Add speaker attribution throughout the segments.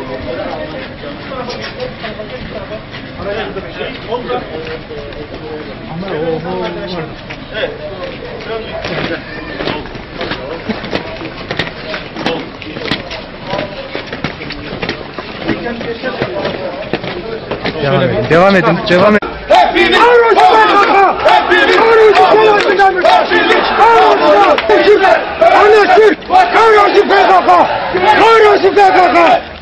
Speaker 1: Devam edin.
Speaker 2: Hepimiz Anlaştık! Kahrolsun PKK! Kahrolsun PKK!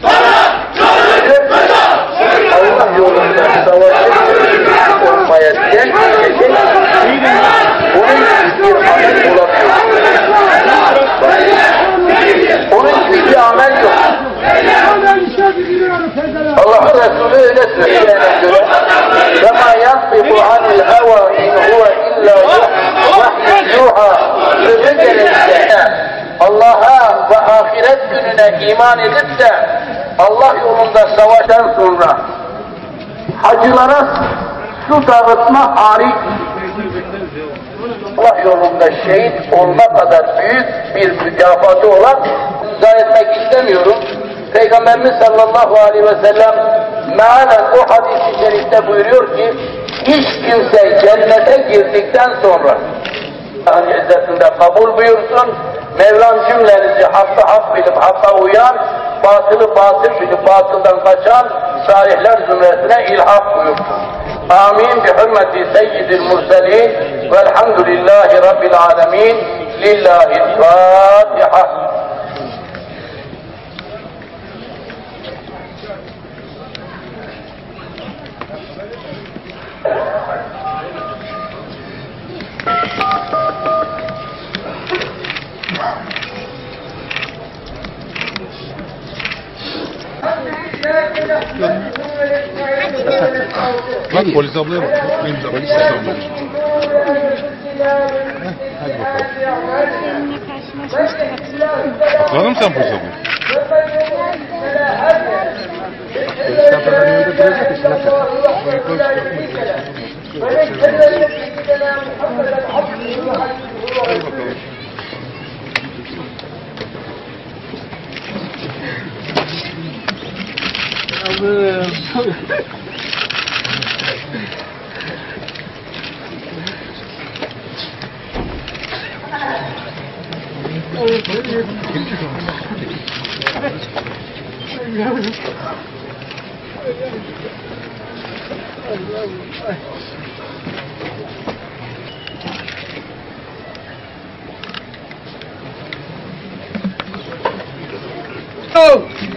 Speaker 3: Allah yolunda savaşıp olmaya diyen kişi onun gibi bir amel yok. Allah Resulü öyle söyleyene göre وَمَا يَنْطِقُ عَنِ الْهَوَى اِنْ هُوَ اِلَّا يُوحَى sözü gerekse Allah'a ve ahiret gününe iman edip de Allah yolunda savaştan sonra hacılara su dağıtma hariç Allah yolunda şehit olma kadar büyük bir mükafatı olan izah etmek istemiyorum. Peygamberimiz sallallahu aleyhi ve sellem mealen o hadis-i şerifte buyuruyor ki hiç kimse cennete girdikten sonra Allah'ın izzetinde kabul buyursun, Mevlam cümlenizi hakka hak bilip hakka uyan, batılı batıl bilip batıldan kaçan salihler zümresine ilhak buyursun. Amin. Bi hürmeti seyyidil murselin velhamdülillahi rabbil alemin. Lillahi'l-Fatiha.
Speaker 4: Bak polis ablaya bak. Benim de polis ablaya. Hadi bakalım. Tanır mısın sen polis ablayı? Polis abladan önünde duracak da silah Hadi bakalım.
Speaker 2: Oh!